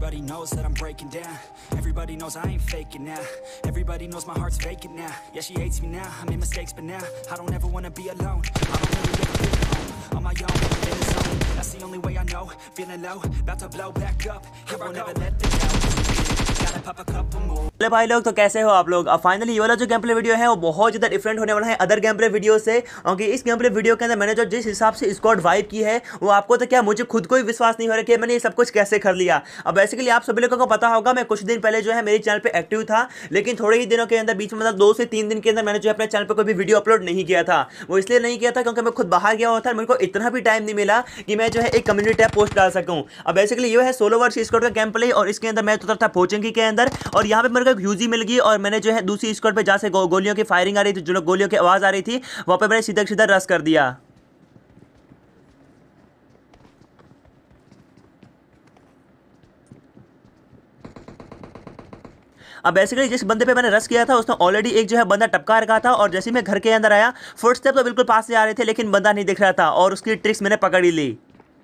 Everybody knows that I'm breaking down. Everybody knows I ain't faking now. Everybody knows my heart's vacant now. Yeah, she hates me now. I made mistakes, but now I don't ever wanna be alone. I don't really ever feel at home. On my own, in the zone. That's the only way I know. Feeling low, about to blow back up. Here I never let the doubt. Gotta pop a couple more. भाई लोग, तो कैसे हो आप लोग। अब finally ये वाला जो गेम प्ले वीडियो है वो बहुत ज़्यादा डिफरेंट होने वाला है अदर गेम प्ले वीडियो से। क्योंकि इस गेम प्ले वीडियो के अंदर मैंने जो जिस हिसाब से स्क्वाड वाइब की है वो आपको तो क्या मुझे खुद को ही विश्वास नहीं हो रहा कि मैंने ये सब कुछ कैसे कर लिया। अब बेसिकली आप सभी लोगों को पता होगा मैं कुछ दिन पहले जो है मेरे चैनल पे एक्टिव था, लेकिन थोड़े ही दिनों के अंदर बीच में मतलब 2 से 3 दिन के अंदर मैंने जो अपने चैनल पर कोई भी वीडियो अपलोड नहीं किया था। वो इसलिए नहीं किया था क्योंकि मैं खुद बाहर गया हुआ था, मेरे को इतना भी टाइम नहीं मिला कि मैं जो है एक कम्युनिटी टैब पोस्ट डाल सकूँ। अब बेसिकली ये है सोलो वर्सेस स्क्वाड का गेम प्ले और इसके अंदर मैं उतर था पोचिंग के अंदर और यहाँ पे मेरे को एक यूजी मिल गई और मैंने जो है दूसरी स्क्वाड पे जहाँ से गोलियों की फायरिंग आ रही थी, जो गोलियों की आवाज़ आ रही थी, वहाँ पे मैंने सीधा सीधा रश कर दिया। अब बेसिकली जिस बंदे पे मैंने रश किया था उसने ऑलरेडी एक जो है बंदा टपका रखा था और जैसे मैं घर के अंदर आया फुटस्टेप तो बिल्कुल पास से आ रहे थे लेकिन बंदा नहीं दिख रहा था और उसकी ट्रिक्स मैंने पकड़ ही ली।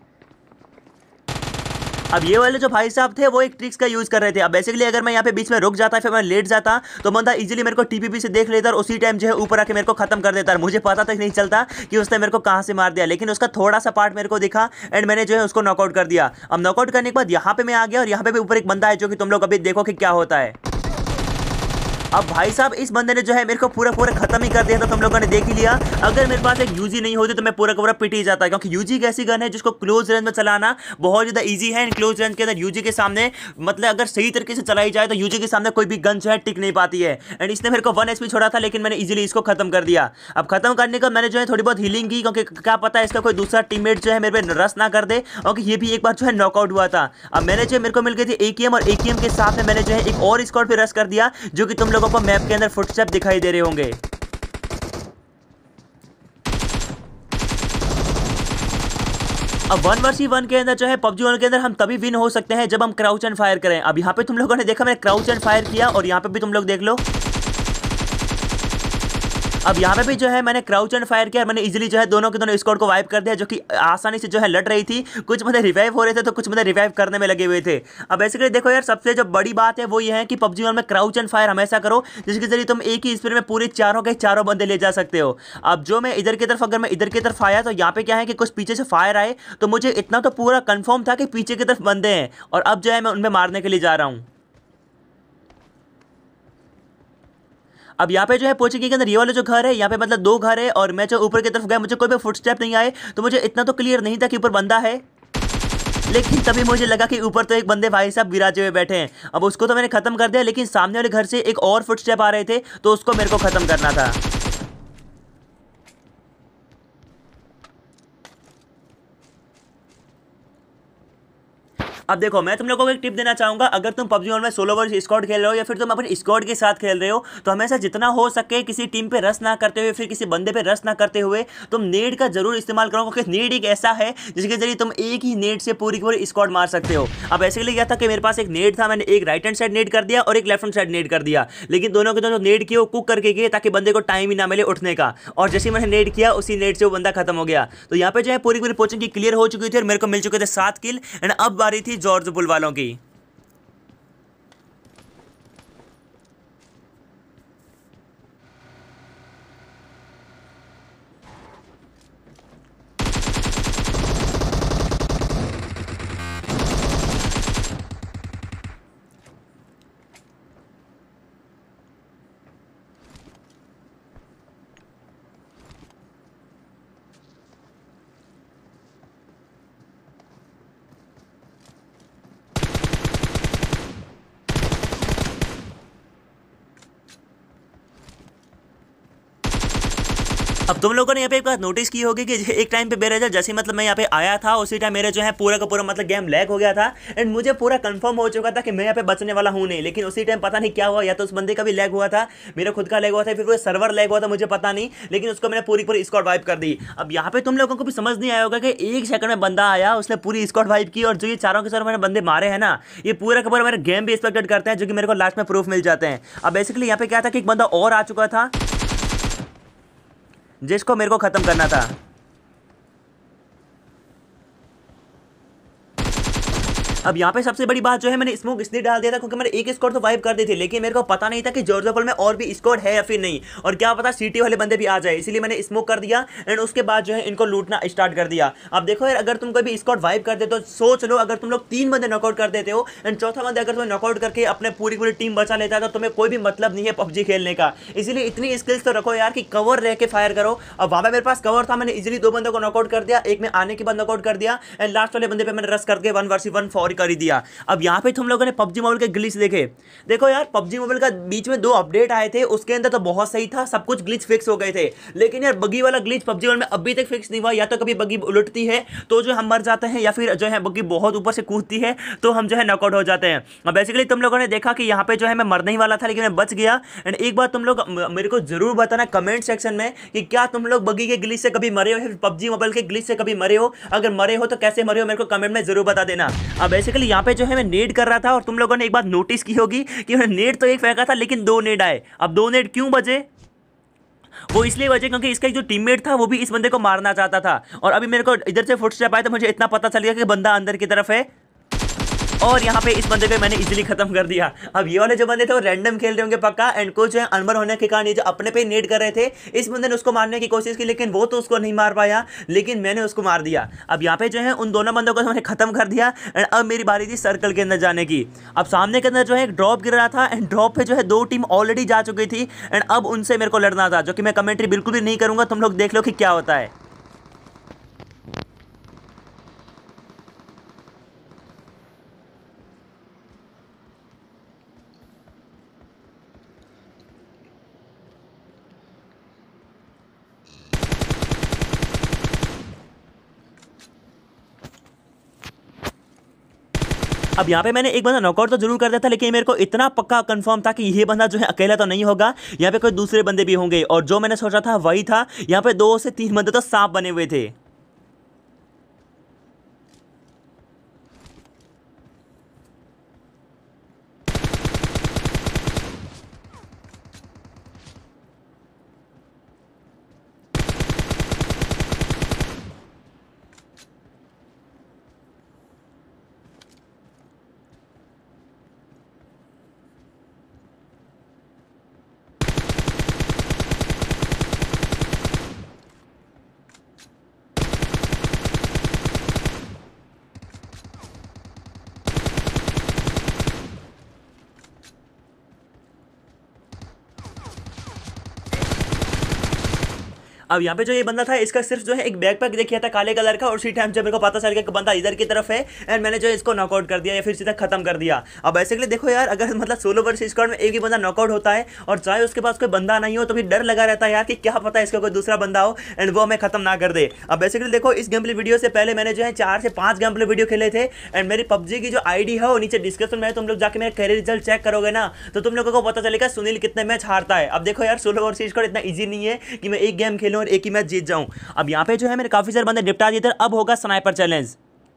अब ये वाले जो भाई साहब थे वो एक ट्रिक्स का यूज़ कर रहे थे। अब बेसिकली अगर मैं यहाँ पे बीच में रुक जाता फिर मैं लेट जाता तो बंदा इजीली मेरे को टीपीपी से देख लेता और उसी टाइम जो है ऊपर आके मेरे को खत्म कर देता। मुझे पता तक नहीं चलता कि उसने मेरे को कहाँ से मार दिया, लेकिन उसका थोड़ा सा पार्ट मेरे को दिखा एंड मैंने जो है उसको नॉकआउट कर दिया। अब नॉकआउट करने के बाद यहाँ पे मैं आ गया और यहाँ पे भी ऊपर एक बंदा है जो कि तुम लोग अभी देखो कि क्या होता है। अब भाई साहब इस बंदे ने जो है मेरे को पूरा खत्म ही कर दिया था, तुम लोगों ने देख ही लिया। अगर मेरे पास एक यूजी नहीं होती तो मैं पूरा पिट ही जाता, क्योंकि यूजी एक ऐसी गन है जिसको क्लोज रेंज में चलाना बहुत ज़्यादा इजी है। क्लोज रेंज के अंदर यूजी के सामने मतलब अगर सही तरीके से चलाई जाए तो यूजी के सामने कोई भी गन जो है टिक नहीं पाती है। एंड इसने मेरे को 1 HP छोड़ा था लेकिन मैंने इजीली इसको खत्म कर दिया। अब खत्म करने का मैंने जो है थोड़ी बहुत हीलिंग की, क्योंकि क्या पता है इसका कोई दूसरा टीममेट जो है मेरे पे रश ना कर दे, क्योंकि ये भी एक बार जो है नॉकआउट हुआ था। अब मैंने जो मेरे को मिल गई थी AKM और AKM के साथ में मैंने जो है एक और स्क्वाड पे रश कर दिया जो कि तुम लोगों को मैप के अंदर फुटस्टेप दिखाई दे रहे होंगे। अब 1 vs 1 के अंदर जो है PUBG के अंदर हम तभी विन हो सकते हैं जब हम क्राउच एंड फायर करें। अब यहाँ पे तुम लोगों ने देखा मैंने क्राउच एंड फायर किया और यहाँ पे भी तुम लोग देख लो। अब यहाँ पे भी जो है मैंने क्राउच एंड फायर किया और मैंने इजीली जो है दोनों के दोनों स्क्वाड को वाइप कर दिया, जो कि आसानी से जो है लड़ रही थी। कुछ बंदे रिवाइव हो रहे थे तो कुछ बंदे रिवाइव करने में लगे हुए थे। अब बेसिकली देखो यार, सबसे जो बड़ी बात है वो ये है कि PUBG में क्राउच एंड फायर हमेशा करो जिसके जरिए तुम एक ही स्पीड में पूरे चारों के चारों बंदे ले जा सकते हो। अब जो मैं इधर की तरफ अगर मैं इधर की तरफ आया तो यहाँ पे क्या है कि कुछ पीछे से फायर आए तो मुझे इतना तो पूरा कंफर्म था कि पीछे की तरफ बंदे हैं और अब जो है मैं उनमें मारने के लिए जा रहा हूँ। अब यहाँ पे जो है पोचिंग के अंदर ये वाला जो घर है, यहाँ पे मतलब 2 घर है और मैं जो ऊपर की तरफ गया मुझे कोई भी फुटस्टेप नहीं आए तो मुझे इतना तो क्लियर नहीं था कि ऊपर बंदा है, लेकिन तभी मुझे लगा कि ऊपर तो एक बंदे भाई साहब विराजे हुए बैठे हैं। अब उसको तो मैंने खत्म कर दिया, लेकिन सामने वाले घर से एक और फुटस्टेप आ रहे थे तो उसको मेरे को खत्म करना था। अब देखो मैं तुम लोगों को एक टिप देना चाहूंगा, अगर तुम PUBG में सोलो वर्सेस स्क्वाड खेल रहे हो या फिर तुम अपने स्क्वाड के साथ खेल रहे हो तो हमेशा जितना हो सके किसी टीम पे रश ना करते हुए फिर किसी बंदे पे रश ना करते हुए तुम नेड का जरूर इस्तेमाल करो, क्योंकि नेड एक ऐसा है जिसके जरिए तुम एक ही नेड से पूरी स्क्वाड मार सकते हो। अब ऐसे लिए क्या था कि मेरे पास एक नेड था, मैंने एक राइट हैंड साइड नेड कर दिया और एक लेफ्ट हैंड साइड नेड कर दिया, लेकिन दोनों के दोनों नेड किए वो कुक करके गए ताकि बंदे को टाइम ही ना मिले उठने का। और जैसे मैंने नेड किया उसी नेड से वो बंदा खत्म हो गया। तो यहाँ पे जो है पूरी पोचिंग की क्लियर हो चुकी थी और मेरे को मिल चुके थे 7 किल एंड अब बारी थी जॉर्ज बुल वालों की। अब तुम लोगों ने यहाँ पे एक बात नोटिस की होगी कि एक टाइम पे बेरजा जैसे मतलब मैं यहाँ पे आया था उसी टाइम मेरे जो है पूरा का पूरा मतलब गेम लैग हो गया था एंड मुझे पूरा कंफर्म हो चुका था कि मैं यहाँ पे बचने वाला हूँ नहीं, लेकिन उसी टाइम पता नहीं क्या हुआ, या तो उस बंदे का भी लैग हुआ था, मेरा खुद का लैग हुआ था, फिर पूरा सर्वर लैग हुआ था, मुझे पता नहीं, लेकिन उसको मैंने पूरी स्क्वाड वाइप कर दी। अब यहाँ पे तुम लोगों को भी समझ नहीं आया होगा कि 1 सेकंड में बंदा आया उसने पूरी स्क्वाड वाइप की और जो ये चारों के चारों मैंने बंदे मारे हैं ना, ये पूरा का पूरा मेरे गेम भी एक्सपेक्टेड करते हैं जो कि मेरे को लास्ट में प्रूफ मिल जाते हैं। अब बेसिकली यहाँ पे क्या था कि एक बंदा और आ चुका था जिसको मेरे को खत्म करना था। अब यहाँ पे सबसे बड़ी बात जो है, मैंने स्मोक इसलिए डाल दिया था क्योंकि मैंने एक स्क्वाड तो वाइप कर दी थी, लेकिन मेरे को पता नहीं था कि जॉर्ज में और भी स्क्वाड है या फिर नहीं, और क्या पता सिटी वाले बंदे भी आ जाए, इसीलिए मैंने स्मोक कर दिया एंड उसके बाद जो है इनको लूटना स्टार्ट कर दिया। अब देखो यार, अगर तुम कभी स्क्वाड वाइप कर देते हो, सोच लो अगर तुम लोग 3 बंदे नॉकआउट कर देते हो एंड चौथा बंदे अगर तुम्हें नॉकआउट करके अपने पूरी टीम बचा लेता है, तो तुम्हें कोई भी मतलब नहीं है पबजी खेलने का। इसीलिए इतनी स्किल्स तो रखो यार कि कवर रह के फायर करो। अब वहां पे मेरे पास कवर था, मैंने इजीली 2 बंदों को नॉकआउट कर दिया, एक में आने के बाद नॉकआउट कर दिया एंड लास्ट वाले बंदे पे मैंने रश करके 1 वर्सेस 1 फॉर कर ही दिया। अब यहाँ पे तुम लोगों ने पबजी मोबाइल के ग्लिच देखे, देखो यार पबजी मोबाइल का बीच में 2 अपडेट आए थे, उसके अंदर तो बहुत सही था, सब कुछ ग्लिच फिक्स हो गए थे, लेकिन यार बगी वाला ग्लिच पबजी मोबाइल में अभी तक फिक्स नहीं हुआ। या तो कभी बगी उलटती है तो जो हम मर जाते हैं, या फिर जो है बगी बहुत ऊपर से कूदती है तो हम जो है नॉकआउट हो जाते हैं। अब बेसिकली तुम लोगों ने देखा कि यहाँ पे जो है मैं मरने ही वाला था, लेकिन मैं बच गया। एंड एक बात तुम लोग मेरे को जरूर बताना कमेंट सेक्शन में कि क्या तुम लोग बगी के ग्लिच से कभी मरे हो या फिर पबजी मोबाइल के ग्लिच से कभी मरे हो, अगर मरे हो तो कैसे मरे हो मेरे को कमेंट में जरूर बता देना। अब बेसिकली यहाँ पे जो है मैं नेड कर रहा था, और तुम लोगों ने एक बात नोटिस की होगी कि मैंने नेड तो एक फेंका था लेकिन 2 नेड आए। अब 2 नेड क्यों बजे? वो इसलिए वजह क्योंकि इसका जो टीममेट था वो भी इस बंदे को मारना चाहता था, और अभी मेरे को इधर से फुटस्टेप आया तो मुझे इतना पता चल गया कि बंदा अंदर की तरफ है, और यहाँ पे इस बंदे को मैंने इजीली खत्म कर दिया। अब ये वाले जो बंदे थे वो रैंडम खेल रहे होंगे पक्का, एंड कुछ जो है अनबर होने के कारण ये जो अपने पे नेड कर रहे थे, इस बंदे ने उसको मारने की कोशिश की, लेकिन वो तो उसको नहीं मार पाया, लेकिन मैंने उसको मार दिया। अब यहाँ पे जो है उन दोनों बंदों को मैंने खत्म कर दिया एंड अब मेरी बारी थी सर्कल के अंदर जाने की। अब सामने के अंदर जो है एक ड्रॉप गिर रहा था एंड ड्रॉप पे जो है 2 टीम ऑलरेडी जा चुकी थी एंड अब उनसे मेरे को लड़ना था, जो कि मैं कमेंट्री बिल्कुल भी नहीं करूंगा, तुम लोग देख लो कि क्या होता है। अब यहाँ पे मैंने एक बंदा नॉकआउट तो जरूर कर दिया था, लेकिन मेरे को इतना पक्का कंफर्म था कि ये बंदा जो है अकेला तो नहीं होगा, यहाँ पे कोई दूसरे बंदे भी होंगे, और जो मैंने सोचा था वही था। यहाँ पे 2 से 3 बंदे तो सांप बने हुए थे। अब यहाँ पे जो ये बंदा था, इसका सिर्फ जो है एक बैकपैक देखिए था काले कलर का, और उसी टाइम जब मेरे को पता चल गया कि बंदा इधर की तरफ है एंड मैंने जो है इसको नॉकआउट कर दिया या फिर सीधा खत्म कर दिया। अब बेसिकली देखो यार, अगर मतलब सोलो वर्सेस स्क्वाड में एक ही बंदा नॉकआउट होता है और चाहे उसके पास कोई बंदा नहीं हो, तो फिर डर लगा रहता है यार कि क्या पता इसका कोई दूसरा बंदा हो एंड वो हमें खत्म ना कर दे। अब बेसिकली देखो, इस गेम प्ले वीडियो से पहले मैंने जो है 4 से 5 गेम प्ले वीडियो खेले थे एंड मेरी पबजी की जो आईडी है वो नीचे डिस्क्रिप्शन में है, तुम लोग जाके मेरे कैरियर रिजल्ट चेक करोगे ना तो तुम लोगों को पता चलेगा सुनील कितने मैच हारता है। अब देखो यार, सोलो वर्सेस स्क्वाड इतना ईजी नहीं है कि मैं एक गेम खेलूं और एक ही मैच जीत जाऊं। अब यहाँ पे जो है मैंने काफी सारे बंदे निपटा दिए थे, अब होगा स्नाइपर चैलेंज।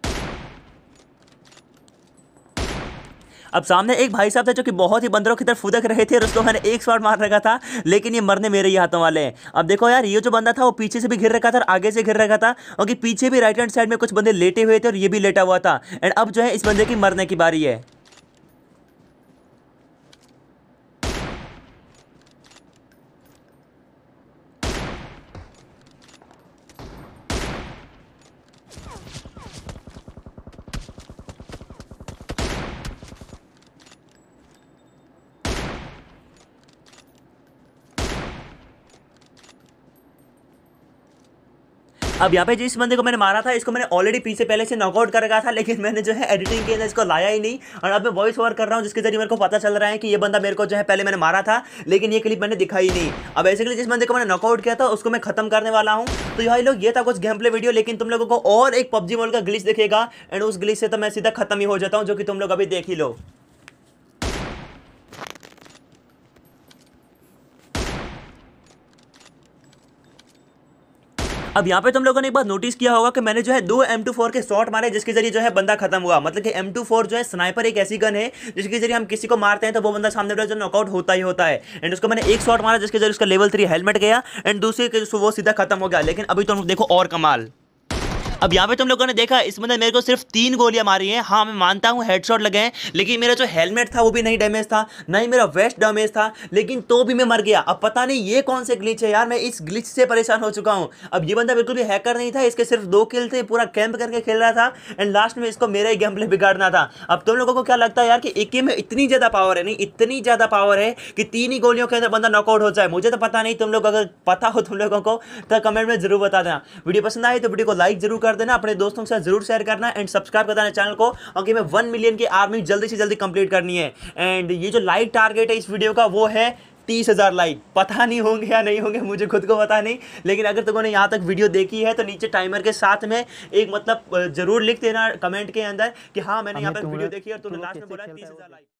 अब सामने एक भाई साहब थे जो कि बहुत ही बंदरों की तरफ फुदक रहे थे और उसको मैंने एक शॉट मार रखा था, लेकिन ये मरने मेरे ही हाथों वाले हैं। अब देखो यार, ये जो बंदा था वो पीछे से भी घिर रखा था और आगे से घिर रखा था, और कि पीछे भी राइट हैंड साइड में कुछ बंदे लेटे हुए थे और ये भी लेटा हुआ था। एंड अब जो है इस बंदे की मरने की बारी है। अब यहाँ पे जिस बंदे को मैंने मारा था, इसको मैंने ऑलरेडी पीछे पहले से नॉकआउट कर रखा था, लेकिन मैंने जो है एडिटिंग के अंदर इसको लाया ही नहीं, और अब मैं वॉइस ओवर कर रहा हूँ जिसके जरिए मेरे को पता चल रहा है कि ये बंदा मेरे को जो है पहले मैंने मारा था, लेकिन ये क्लिप मैंने दिखाई नहीं। अब बेसिकली जिस बंदे को मैंने नॉकआउट किया था उसको मैं खत्म करने वाला हूँ। तो भाई लोग, ये था कुछ गेम प्ले वीडियो, लेकिन तुम लोगों को और एक पबजी मोबाइल का ग्लिच दिखेगा एंड उस ग्लिच से तो मैं सीधा खत्म ही हो जाता हूँ, जो कि तुम लोग अभी देख ही लो। अब यहाँ पे तुम लोगों ने एक बात नोटिस किया होगा कि मैंने जो है 2 M24 के शॉट मारे, जिसके जरिए जो है बंदा खत्म हुआ। मतलब कि M24 जो है स्नाइपर एक ऐसी गन है जिसके जरिए हम किसी को मारते हैं तो वो बंदा सामने वाला जो नॉकआउट होता ही होता है। एंड उसको मैंने एक शॉट मारा जिसके जरिए उसका लेवल 3 हेलमेट गया एंड दूसरे वो सीधा खत्म हो गया। लेकिन अभी तुम देखो और कमाल। अब यहाँ पे तुम लोगों ने देखा इस बंदे मेरे को सिर्फ 3 गोलियां मारी हैं। हाँ मैं मानता हूँ हेडशॉट लगे हैं, लेकिन मेरा जो हेलमेट था वो भी नहीं डैमेज था, ना ही मेरा वेस्ट डैमेज था, लेकिन तो भी मैं मर गया। अब पता नहीं ये कौन से ग्लिच है यार, मैं इस ग्लिच से परेशान हो चुका हूँ। अब ये बंदा बिल्कुल भी हैकर नहीं था, इसके सिर्फ 2 किल थे, पूरा कैंप करके खेल रहा था एंड लास्ट में इसको मेरा ही गेम प्ले बिगाड़ना था। अब तुम लोगों को क्या लगता है यार कि एके में इतनी ज्यादा पावर है, नहीं इतनी ज्यादा पावर है कि 3 ही गोलियों के अंदर बंदा नॉकआउट हो जाए? मुझे तो पता नहीं, तुम लोग अगर पता हो तुम लोगों को तो कमेंट में जरूर बता देना। वीडियो पसंद आए तो वीडियो को लाइक जरूर कर देना, अपने दोस्तों के साथ जरूर शेयर करना एंड सब्सक्राइब कर देना चैनल को, क्योंकि मैं 1 मिलियन की आर्मी जल्दी से जल्दी कंप्लीट करनी है। एंड ये जो लाइक टारगेट है इस वीडियो का वो है 30,000 लाइक। पता नहीं होंगे या नहीं होंगे, मुझे खुद को पता नहीं, लेकिन अगर तुमने यहाँ तक वीडियो देखी है तो नीचे टाइमर के साथ में एक मतलब जरूर लिख देना कमेंट के अंदर कि हाँ मैंने यहाँ पर वीडियो देखी और तुमने लास्ट में बोला 30,000 लाइक।